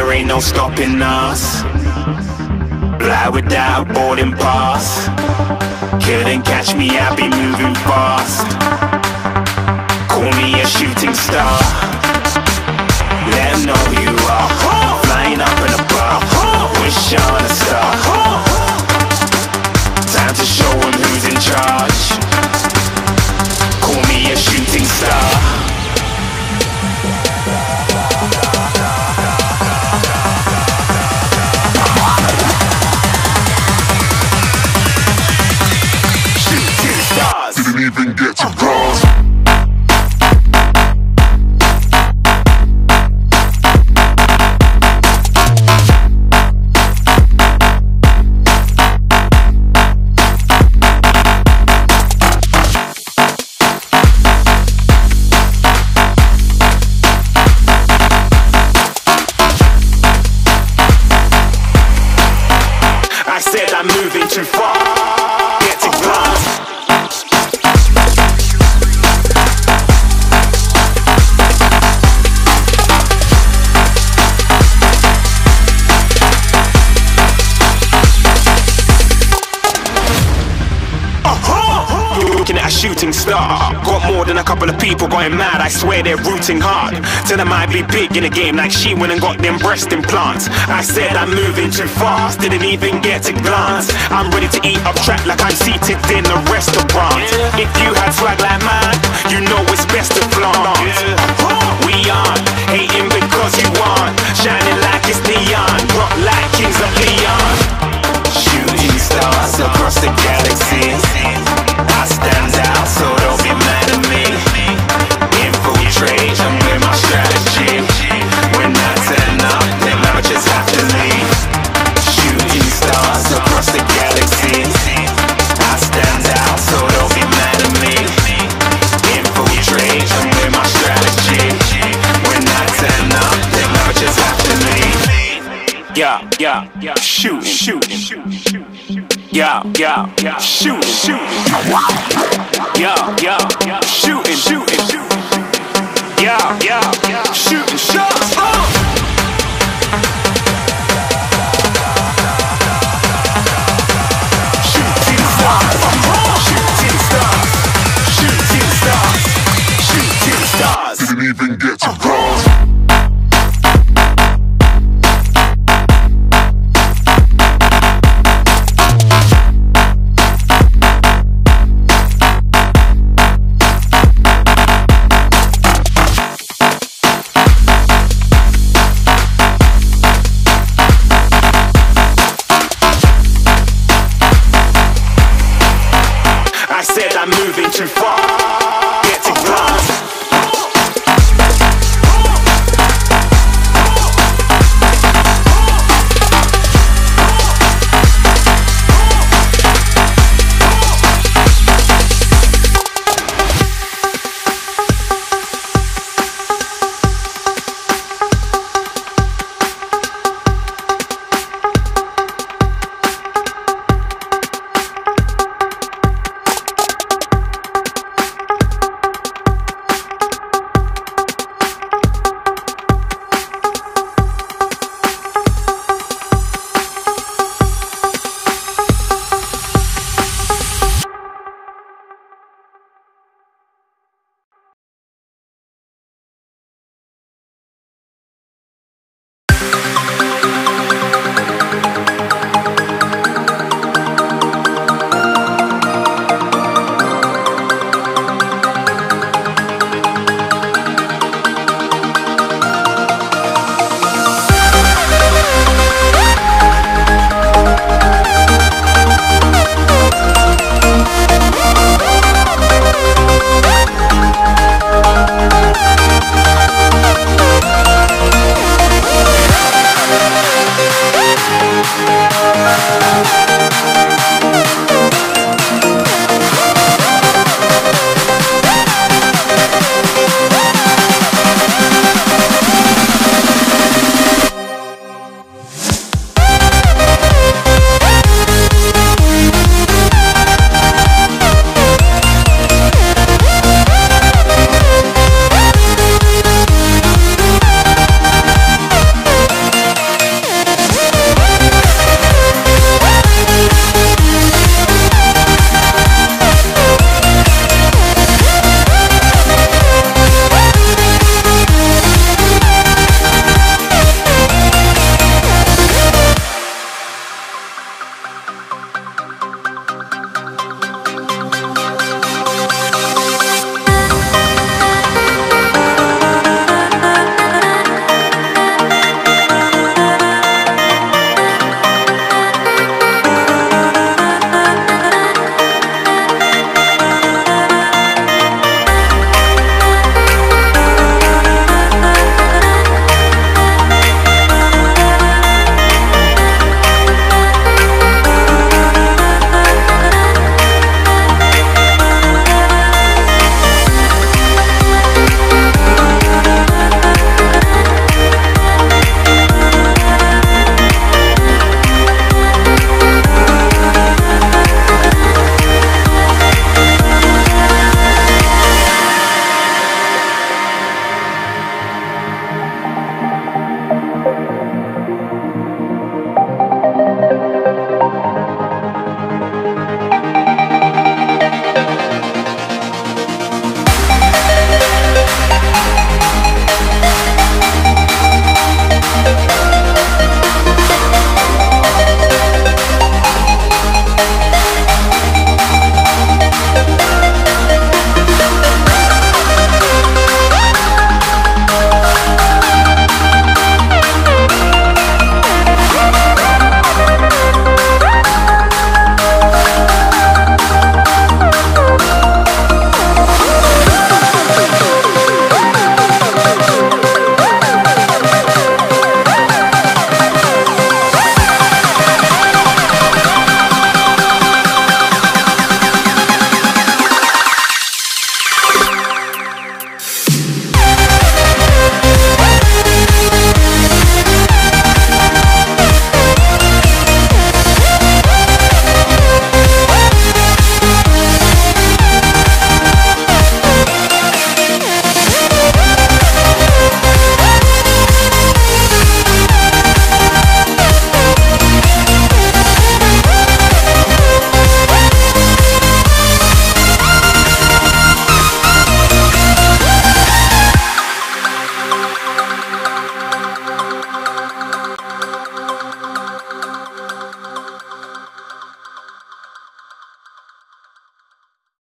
there ain't no stopping us. Fly without a boarding pass. Couldn't catch me, I be moving fast. Call me a shooting star. Let 'em know who you are. Flying up in a bar. Wish on a star. Time to show 'em who's in charge. Call me a shooting star. Shooting stars. Didn't even get to cross. I said I'm moving too far. Get to glass. Looking at a shooting star. Got more than a couple of people going mad. I swear they're rooting hard. Tell them I be big in the game like she went and got them breast implants. I said I'm moving too fast. Didn't even get to glance. I'm ready to eat up track like I'm seated in a restaurant. If you had swag like mine, you know it's best to flaunt. We aren't hating because you aren't shining like it's neon. Rock like kings of Leon. Shooting stars across the galaxy. I stand out, so don't be mad at me. Infiltrate, I'm with my strategy. When I turn up, then I just have to leave. Shooting stars across the galaxy. I stand out, so don't be mad at me. Infiltrate, I'm with my strategy. When I turn up, then I just have to leave. Yeah, shooting. Yeah, shooting. Yeah, shooting. Yeah, shooting shots. Shooting stars. Shooting stars. Didn't even get to cross. I said I'm moving too far.